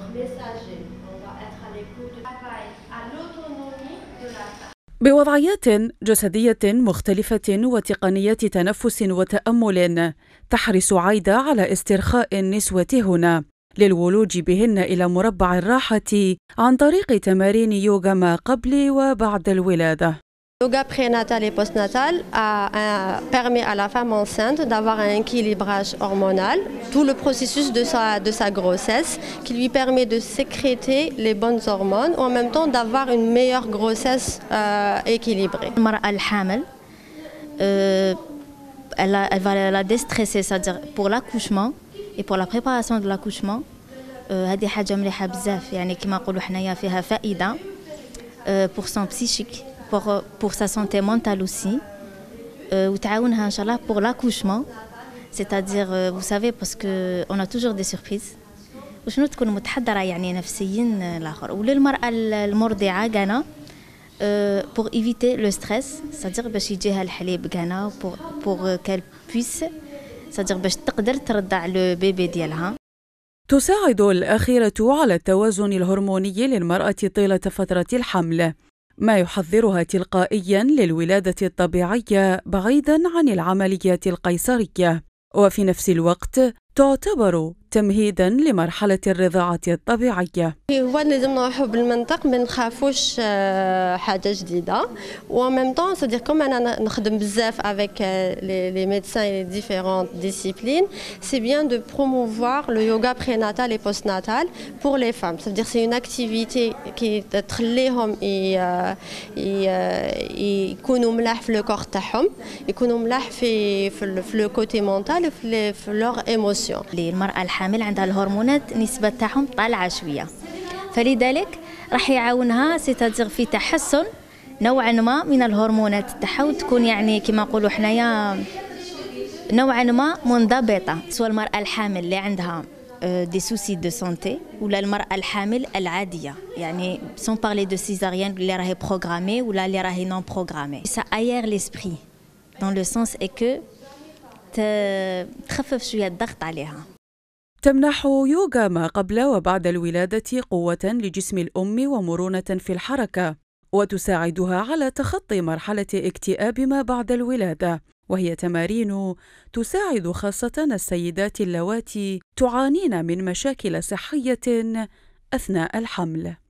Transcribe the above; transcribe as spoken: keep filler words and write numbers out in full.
بوضعيات جسدية مختلفة وتقنيات تنفس وتأمل تحرص عايدة على استرخاء النسوة هنا للولوج بهن إلى مربع الراحة عن طريق تمارين يوغا ما قبل وبعد الولادة. Yoga prénatal et postnatal a, a, permet à la femme enceinte d'avoir un équilibrage hormonal, tout le processus de sa, de sa grossesse qui lui permet de sécréter les bonnes hormones ou en même temps d'avoir une meilleure grossesse euh, équilibrée. المرأة الحامل euh, elle, a, elle va la déstresser, c'est-à-dire pour l'accouchement et pour la préparation de l'accouchement. هذه حاجة مليحة بزاف يعني كما نقولوا حنايا فيها فائدة pour son psychique. Pour, pour sa santé mentale aussi, وتعاونها إن شاء الله pour l'accouchement, c'est-à-dire vous savez parce que on a toujours des surprises وشنو تكون متحضرة يعني نفسيا الآخر. وللمرأة المرضعة كانا pour éviter le stress, c'est-à-dire باش يجيها الحليب كانا pour pour qu'elle puisse, c'est-à-dire باش تقدر ترضع le bébé ديالها. تساعد الأخيرة على التوازن الهرموني للمرأة طيلة فترة الحمل، ما يحضرها تلقائياً للولادة الطبيعية بعيداً عن العمليات القيصرية، وفي نفس الوقت تعتبر تمهيداً لمرحلة الرضاعة الطبيعية. هو لازم نروحوا بالمنطق ما نخافوش حاجة جديدة و même temps c'est-à-dire comme أنا نخدم بزاف avec les les médecins et les différentes disciplines, c'est bien de promouvoir le yoga prénatal et postnatal pour les femmes. C'est-à-dire c'est une activité qui تخليهم يكونوا ملاح في الكور تاعهم، يكونوا ملاح في في لو كوتي مونتال في في لور ايموسيون. المرأة الحامل عندها الهرمونات نسبة تاعهم طالعة شوية، فلذلك راح يعاونها سيتادير في تحسن نوعا ما من الهرمونات تاعها وتكون يعني كما نقولوا حنايا نوعا ما منضبطة، سواء المرأة الحامل اللي عندها دي سوسي دو سانتي ولا المرأة الحامل العادية يعني سون بارلي دو سيزاريان اللي راهي بروغرامي ولا اللي راهي نون بروغرامي. سا اير ليسبري دون لو سونس اي كو تخفف شوية الضغط عليها. تمنح يوغا ما قبل وبعد الولادة قوة لجسم الأم ومرونة في الحركة، وتساعدها على تخطي مرحلة اكتئاب ما بعد الولادة، وهي تمارين تساعد خاصة السيدات اللواتي تعانين من مشاكل صحية أثناء الحمل.